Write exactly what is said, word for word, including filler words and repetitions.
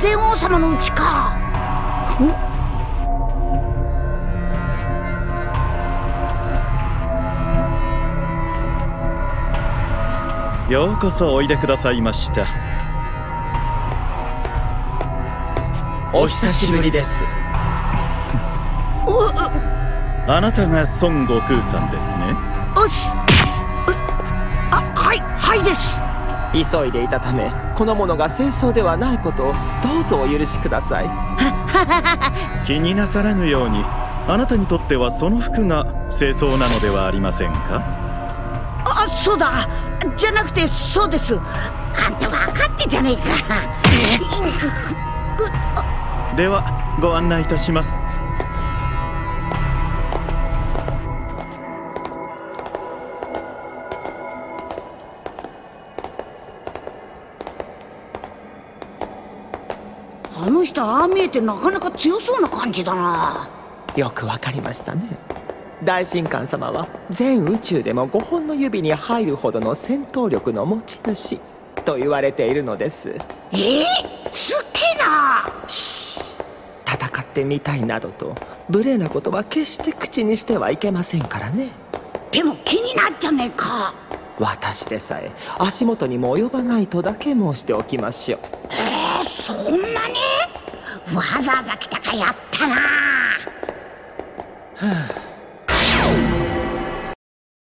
禅王様の家か。 ようこそおいでくださいました。 お久しぶりです。 あなたが孫悟空さんですね。 おし。あ、はいはいです。 急いでいたためこの者が清掃ではないことをどうぞお許しください。 気になさらぬように、あなたにとってはその服が清掃なのではありませんか？ あ、そうだ。じゃなくてそうです。あんた分かってんじゃねえか。 ではご案内いたします。 あの人ああ見えてなかなか強そうな感じだな。 よくわかりましたね。大神官様は全宇宙でもごほんの指に入るほどの戦闘力の持ち主と言われているのです。 えー、すっげえな。 シー戦ってみたいなどと無礼なことは決して口にしてはいけませんからね。 でも気になっちゃねえか。 私でさえ足元にも及ばないとだけ申しておきましょう。 えー、そんなにわざわざ来たかやったな。 はあ